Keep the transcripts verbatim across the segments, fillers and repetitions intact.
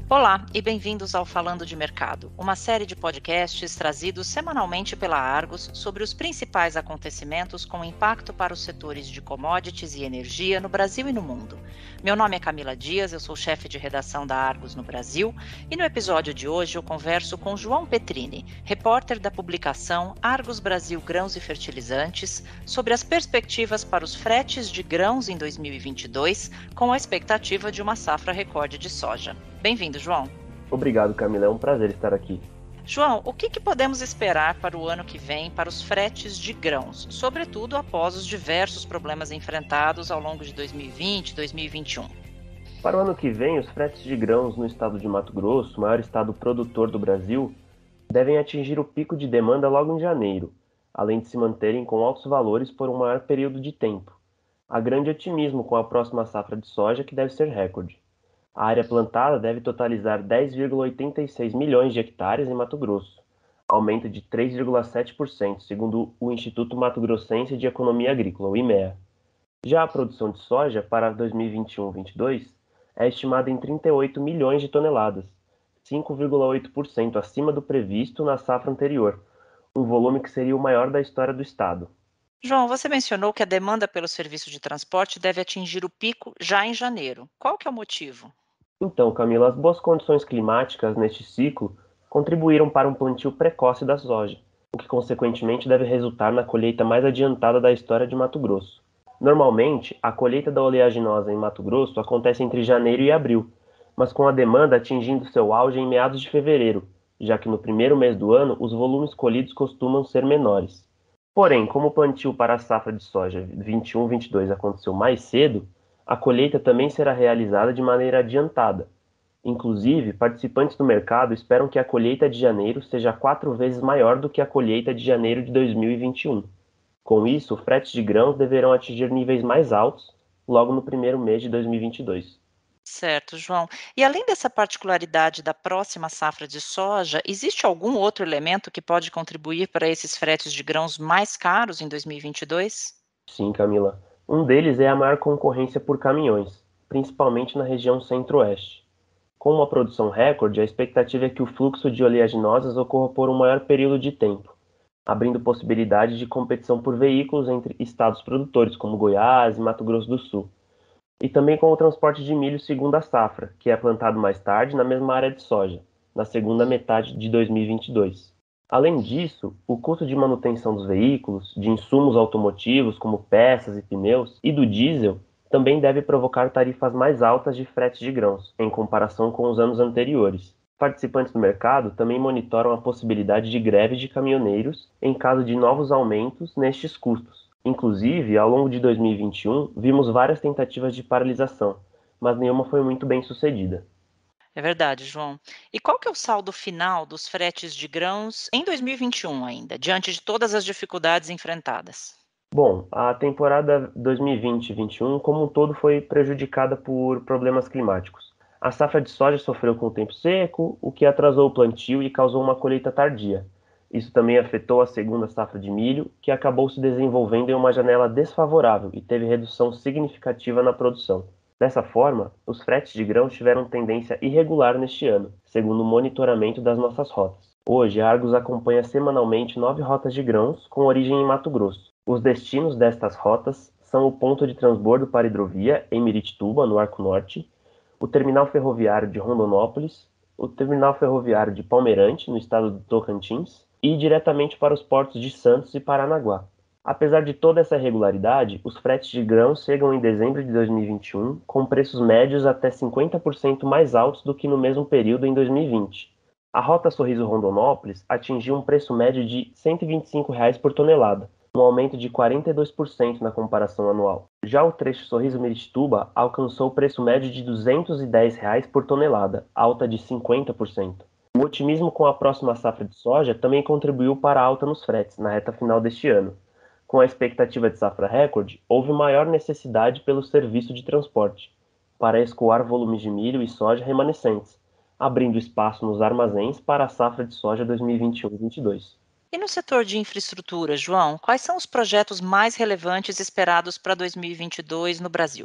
Olá e bem-vindos ao Falando de Mercado, uma série de podcasts trazidos semanalmente pela Argos sobre os principais acontecimentos com impacto para os setores de commodities e energia no Brasil e no mundo. Meu nome é Camila Dias, eu sou chefe de redação da Argos no Brasil e no episódio de hoje eu converso com João Petrini, repórter da publicação Argos Brasil Grãos e Fertilizantes, sobre as perspectivas para os fretes de grãos em dois mil e vinte e dois, com a expectativa de uma safra recorde de soja. Bem-vindo, João. Obrigado, Camila. É um prazer estar aqui. João, o que, que podemos esperar para o ano que vem para os fretes de grãos, sobretudo após os diversos problemas enfrentados ao longo de dois mil e vinte e dois mil e vinte e um? Para o ano que vem, os fretes de grãos no estado de Mato Grosso, o maior estado produtor do Brasil, devem atingir o pico de demanda logo em janeiro, além de se manterem com altos valores por um maior período de tempo. Há grande otimismo com a próxima safra de soja, que deve ser recorde. A área plantada deve totalizar dez vírgula oitenta e seis milhões de hectares em Mato Grosso, aumento de três vírgula sete por cento, segundo o Instituto Mato Grossense de Economia Agrícola, o IMEA. Já a produção de soja para dois mil e vinte e um a vinte e dois é estimada em trinta e oito milhões de toneladas, cinco vírgula oito por cento acima do previsto na safra anterior, um volume que seria o maior da história do estado. João, você mencionou que a demanda pelo serviço de transporte deve atingir o pico já em janeiro. Qual que é o motivo? Então, Camila, as boas condições climáticas neste ciclo contribuíram para um plantio precoce da soja, o que consequentemente deve resultar na colheita mais adiantada da história de Mato Grosso. Normalmente, a colheita da oleaginosa em Mato Grosso acontece entre janeiro e abril, mas com a demanda atingindo seu auge em meados de fevereiro, já que no primeiro mês do ano os volumes colhidos costumam ser menores. Porém, como o plantio para a safra de soja vinte e um a vinte e dois aconteceu mais cedo, a colheita também será realizada de maneira adiantada. Inclusive, participantes do mercado esperam que a colheita de janeiro seja quatro vezes maior do que a colheita de janeiro de dois mil e vinte e um. Com isso, fretes de grãos deverão atingir níveis mais altos logo no primeiro mês de dois mil e vinte e dois. Certo, João. E além dessa particularidade da próxima safra de soja, existe algum outro elemento que pode contribuir para esses fretes de grãos mais caros em dois mil e vinte e dois? Sim, Camila. Um deles é a maior concorrência por caminhões, principalmente na região centro-oeste. Com uma produção recorde, a expectativa é que o fluxo de oleaginosas ocorra por um maior período de tempo, abrindo possibilidade de competição por veículos entre estados produtores, como Goiás e Mato Grosso do Sul, e também com o transporte de milho segunda safra, que é plantado mais tarde na mesma área de soja, na segunda metade de dois mil e vinte e dois. Além disso, o custo de manutenção dos veículos, de insumos automotivos como peças e pneus, e do diesel também deve provocar tarifas mais altas de frete de grãos, em comparação com os anos anteriores. Participantes do mercado também monitoram a possibilidade de greves de caminhoneiros em caso de novos aumentos nestes custos. Inclusive, ao longo de dois mil e vinte e um, vimos várias tentativas de paralisação, mas nenhuma foi muito bem sucedida. É verdade, João. E qual que é o saldo final dos fretes de grãos em dois mil e vinte e um ainda, diante de todas as dificuldades enfrentadas? Bom, a temporada dois mil e vinte e vinte e um como um todo foi prejudicada por problemas climáticos. A safra de soja sofreu com o tempo seco, o que atrasou o plantio e causou uma colheita tardia. Isso também afetou a segunda safra de milho, que acabou se desenvolvendo em uma janela desfavorável e teve redução significativa na produção. Dessa forma, os fretes de grãos tiveram tendência irregular neste ano, segundo o monitoramento das nossas rotas. Hoje, a Argos acompanha semanalmente nove rotas de grãos com origem em Mato Grosso. Os destinos destas rotas são o ponto de transbordo para hidrovia em Miritituba, no Arco Norte, o terminal ferroviário de Rondonópolis, o terminal ferroviário de Palmeirante, no estado do Tocantins, e diretamente para os portos de Santos e Paranaguá. Apesar de toda essa irregularidade, os fretes de grãos chegam em dezembro de dois mil e vinte e um com preços médios até cinquenta por cento mais altos do que no mesmo período em dois mil e vinte. A rota Sorriso-Rondonópolis atingiu um preço médio de cento e vinte e cinco reais por tonelada, um aumento de quarenta e dois por cento na comparação anual. Já o trecho Sorriso-Miritituba alcançou o preço médio de duzentos e dez reais por tonelada, alta de cinquenta por cento. O otimismo com a próxima safra de soja também contribuiu para a alta nos fretes na reta final deste ano. Com a expectativa de safra recorde, houve maior necessidade pelo serviço de transporte, para escoar volumes de milho e soja remanescentes, abrindo espaço nos armazéns para a safra de soja dois mil e vinte e um a vinte e dois. E no setor de infraestrutura, João, quais são os projetos mais relevantes esperados para dois mil e vinte e dois no Brasil?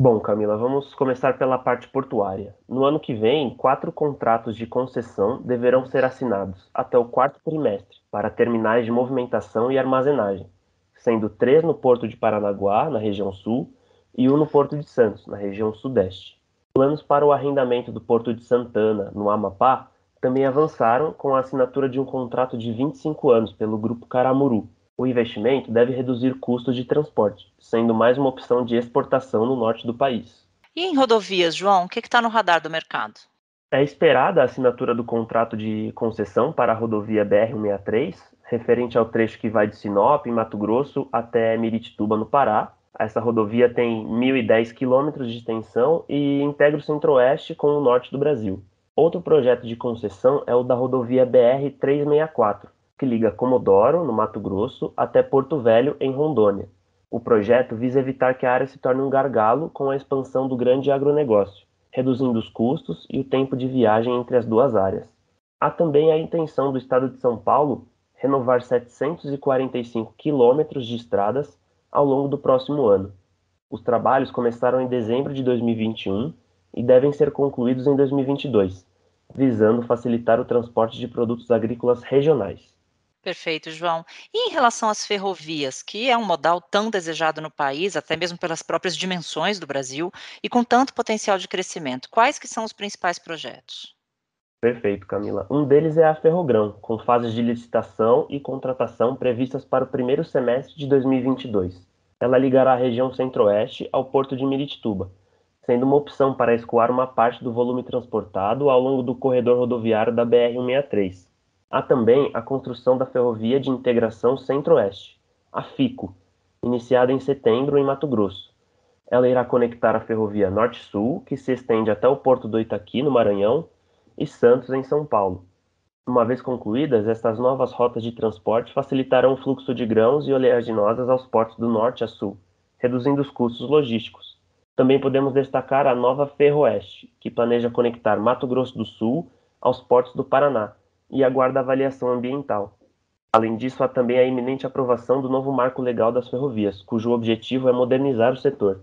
Bom, Camila, vamos começar pela parte portuária. No ano que vem, quatro contratos de concessão deverão ser assinados até o quarto trimestre para terminais de movimentação e armazenagem, sendo três no Porto de Paranaguá, na região sul, e um no Porto de Santos, na região sudeste. Planos para o arrendamento do Porto de Santana, no Amapá, também avançaram com a assinatura de um contrato de vinte e cinco anos pelo Grupo Caramuru. O investimento deve reduzir custos de transporte, sendo mais uma opção de exportação no norte do país. E em rodovias, João, o que está no radar do mercado? É esperada a assinatura do contrato de concessão para a rodovia B R cento e sessenta e três, referente ao trecho que vai de Sinop, em Mato Grosso, até Miritituba, no Pará. Essa rodovia tem mil e dez quilômetros de extensão e integra o centro-oeste com o norte do Brasil. Outro projeto de concessão é o da rodovia B R trezentos e sessenta e quatro, que liga Comodoro, no Mato Grosso, até Porto Velho, em Rondônia. O projeto visa evitar que a área se torne um gargalo com a expansão do grande agronegócio, reduzindo os custos e o tempo de viagem entre as duas áreas. Há também a intenção do Estado de São Paulo renovar setecentos e quarenta e cinco quilômetros de estradas ao longo do próximo ano. Os trabalhos começaram em dezembro de dois mil e vinte e um e devem ser concluídos em dois mil e vinte e dois, visando facilitar o transporte de produtos agrícolas regionais. Perfeito, João. E em relação às ferrovias, que é um modal tão desejado no país, até mesmo pelas próprias dimensões do Brasil, e com tanto potencial de crescimento, quais que são os principais projetos? Perfeito, Camila. Um deles é a Ferrogrão, com fases de licitação e contratação previstas para o primeiro semestre de dois mil e vinte e dois. Ela ligará a região centro-oeste ao porto de Miritituba, sendo uma opção para escoar uma parte do volume transportado ao longo do corredor rodoviário da B R cento e sessenta e três. Há também a construção da Ferrovia de Integração Centro-Oeste, a FICO, iniciada em setembro em Mato Grosso. Ela irá conectar a Ferrovia Norte-Sul, que se estende até o Porto do Itaqui, no Maranhão, e Santos, em São Paulo. Uma vez concluídas, estas novas rotas de transporte facilitarão o fluxo de grãos e oleaginosas aos portos do norte a sul, reduzindo os custos logísticos. Também podemos destacar a nova Ferroeste, que planeja conectar Mato Grosso do Sul aos portos do Paraná, e aguarda avaliação ambiental. Além disso, há também a iminente aprovação do novo Marco Legal das Ferrovias, cujo objetivo é modernizar o setor.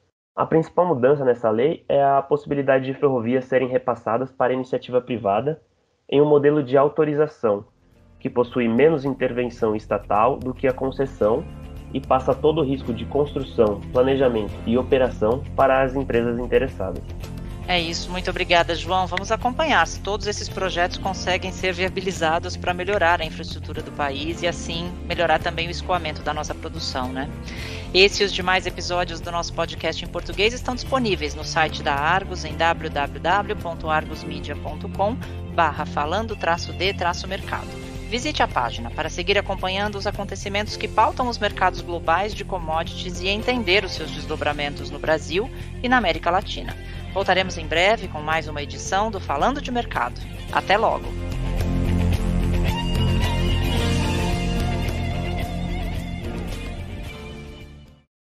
A principal mudança nessa lei é a possibilidade de ferrovias serem repassadas para a iniciativa privada em um modelo de autorização, que possui menos intervenção estatal do que a concessão e passa todo o risco de construção, planejamento e operação para as empresas interessadas. É isso, muito obrigada, João. Vamos acompanhar se todos esses projetos conseguem ser viabilizados para melhorar a infraestrutura do país e, assim, melhorar também o escoamento da nossa produção, né? Esse e os demais episódios do nosso podcast em português estão disponíveis no site da Argos em w w w ponto argos media ponto com barra falando traço de traço mercado. Visite a página para seguir acompanhando os acontecimentos que pautam os mercados globais de commodities e entender os seus desdobramentos no Brasil e na América Latina. Voltaremos em breve com mais uma edição do Falando de Mercado. Até logo!